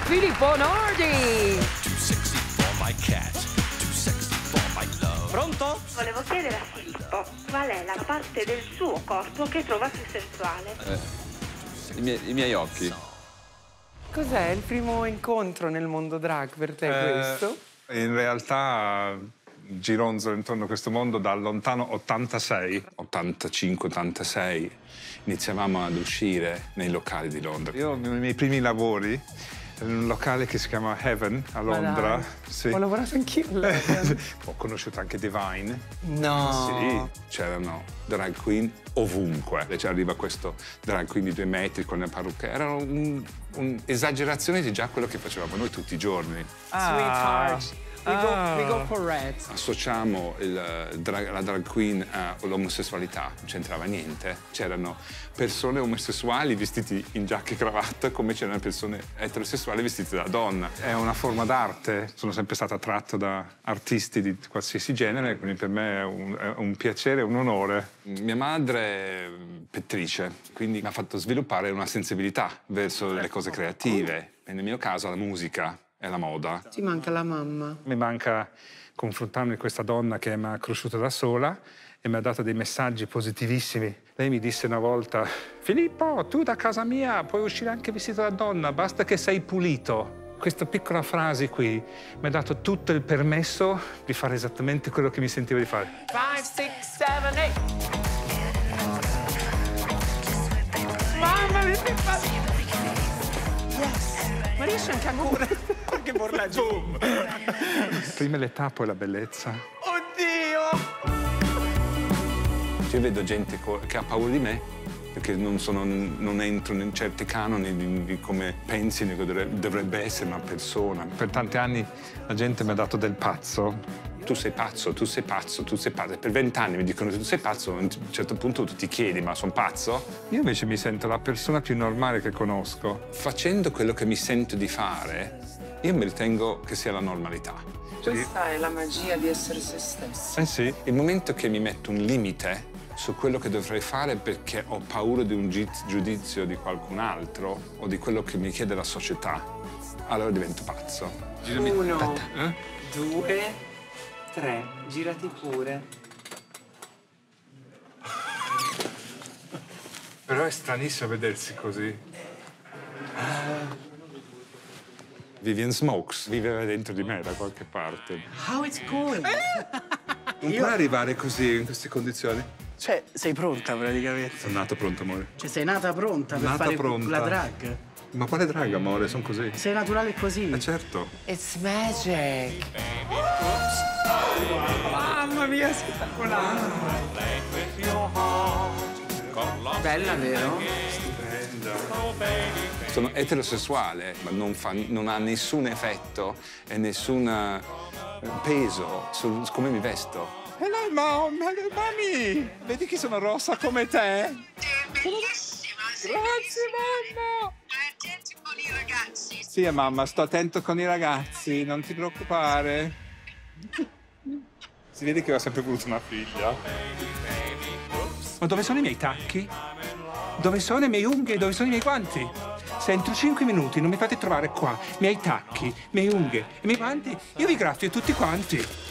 Filippo Nordi! Pronto? Volevo chiedere a Filippo qual è la parte del suo corpo che trova più sensuale. I miei occhi. Cos'è il primo incontro nel mondo drag per te questo? In realtà gironzo intorno a questo mondo dal lontano 86. 85-86 iniziavamo ad uscire nei locali di Londra. Io i miei primi lavori in un locale che si chiama Heaven a Londra. Sì. Ho lavorato anch'io. Ho conosciuto anche Divine. No. Sì. C'erano drag queen ovunque. E arriva questo drag queen di 2 metri con le parrucche. Era un'esagerazione di già quello che facevamo noi tutti i giorni. Sweetheart. We go for red. Associamo la drag queen all'omosessualità, non c'entrava niente. C'erano persone omosessuali vestiti in giacca e cravatta come c'erano persone eterosessuali vestite da donna. È una forma d'arte. Sono sempre stato attratto da artisti di qualsiasi genere, quindi per me è un piacere, un onore. Mia madre è pittrice, quindi mi ha fatto sviluppare una sensibilità verso le cose creative. E nel mio caso la musica e la moda. Ti manca la mamma. Mi manca confrontarmi con questa donna che mi ha cresciuto da sola e mi ha dato dei messaggi positivissimi. Lei mi disse una volta: Filippo, tu da casa mia puoi uscire anche vestito da donna, basta che sei pulito. Questa piccola frase qui mi ha dato tutto il permesso di fare esattamente quello che mi sentivo di fare. 5, 6, 7, 8. Mamma mia, che fa? Yes. Ma riesci anche a correre? Che borlaggio. Prima l'età, poi la bellezza. Oddio! Io vedo gente che ha paura di me perché non entro in certi canoni di come pensi che dovrebbe essere una persona. Per tanti anni la gente mi ha dato del pazzo. Tu sei pazzo, tu sei pazzo, tu sei pazzo. Per 20 anni mi dicono tu sei pazzo, a un certo punto tu ti chiedi ma sono pazzo? Io invece mi sento la persona più normale che conosco. Facendo quello che mi sento di fare, io mi ritengo che sia la normalità. Questa è la magia di essere se stessi. Eh sì. Il momento che mi metto un limite su quello che dovrei fare perché ho paura di un giudizio di qualcun altro o di quello che mi chiede la società, allora divento pazzo. 1, 2, 3. Girati pure. Però è stranissimo vedersi così. Vivian Smokes viveva dentro di me da qualche parte. How it's going? Non puoi arrivare così in queste condizioni? Cioè, sei pronta praticamente? Sono nato pronto, amore. Cioè, sei nata pronta per Nata fare pronta. la drag? Ma quale drag, amore? Sono così. Sei naturale così? Certo. It's magic. Mamma mia, spettacolare. Bella, vero? Sono eterosessuale, ma non ha nessun effetto e nessun peso su come mi vesto. Hello, mami! Vedi che sono rossa come te? Bellissima, sei Grazie, mamma! Stai attento con i ragazzi. Sì, mamma, sto attento con i ragazzi, non ti preoccupare. Si vede che ho sempre voluto una figlia. Ma dove sono i miei tacchi? Dove sono le mie unghie? Dove sono i miei guanti? Se entro 5 minuti non mi fate trovare qua i miei tacchi, le mie unghie e i miei guanti, io vi graffio tutti quanti.